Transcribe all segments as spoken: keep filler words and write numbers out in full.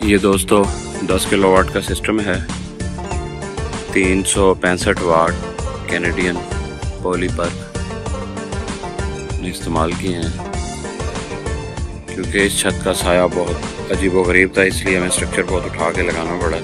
ये दोस्तों दस किलोवाट का सिस्टम है, तीन सौ पैंसठ वाट कैनेडियन पॉली पर्क ने इस्तेमाल किए हैं। क्योंकि इस छत का साया बहुत अजीब व गरीब था, इसलिए हमें स्ट्रक्चर बहुत उठा के लगाना पड़ा।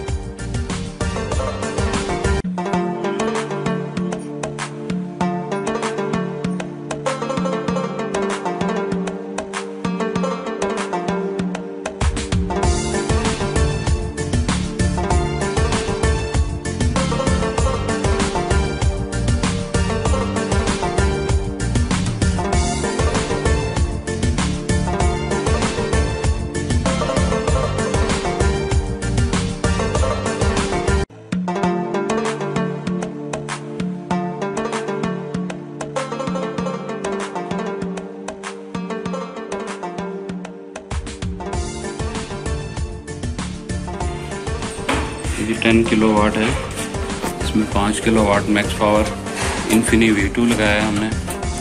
ये टेन किलोवाट है, इसमें पाँच kilowatt max power Infini V two लगाया है हमने,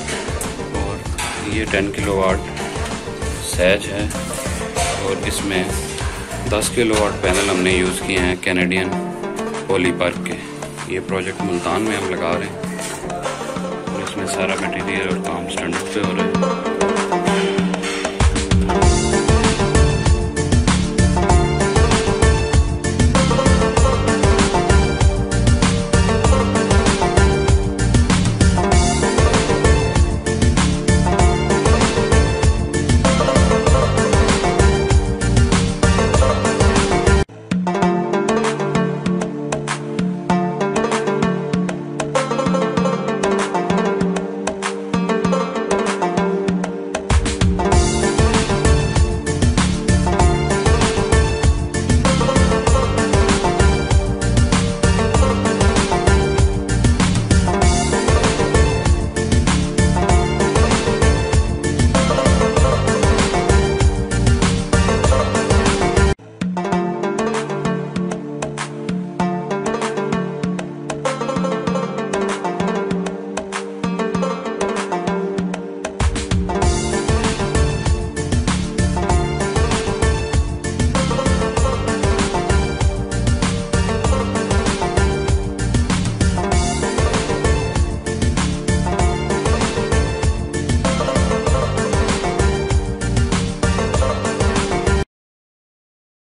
और ये टेन किलोवाट सैज है, और इसमें दस किलोवाट पैनल हमने यूज़ किए हैं कैनेडियन पॉली पर्क के। ये प्रोजेक्ट मुल्तान में हम लगा रहे हैं, और इसमें सारा मटेरियल और काम स्टैंडर्ड पे हो रहा है।